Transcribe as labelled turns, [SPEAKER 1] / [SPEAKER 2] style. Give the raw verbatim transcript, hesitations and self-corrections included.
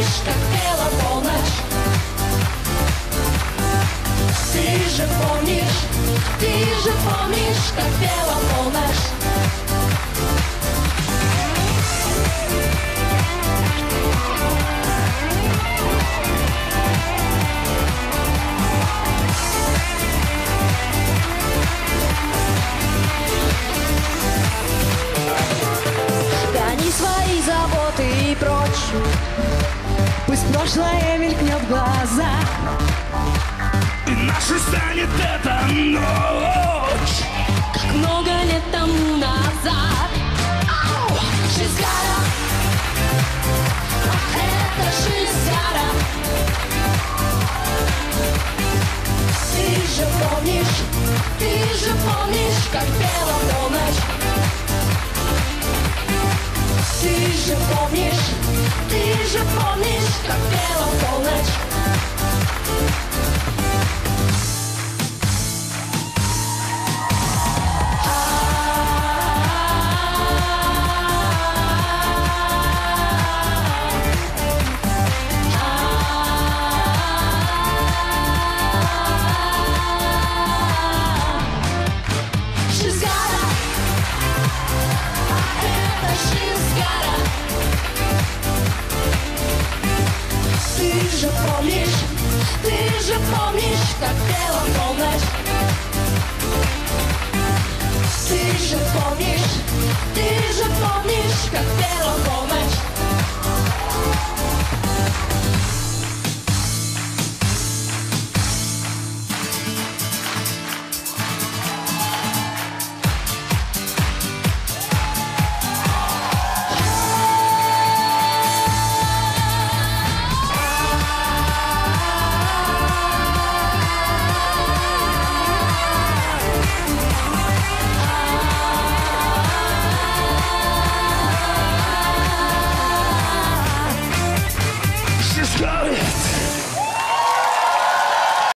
[SPEAKER 1] помнишь, как пела полночь? Ты же помнишь, ты же помнишь, как пела полночь? Гони свои заботы и прочь, пусть прошлое мелькнет в глаза,
[SPEAKER 2] и нашей станет эта ночь,
[SPEAKER 1] как много лет тому назад. Жизгара, это Жизгара. Ты же помнишь, ты же помнишь, как пела полночь? Ты же помнишь, ты же помнишь, как пела полночь? Ты же помнишь, ты же помнишь, как пела полночь? Ты же помнишь, ты же помнишь, как пела полночь?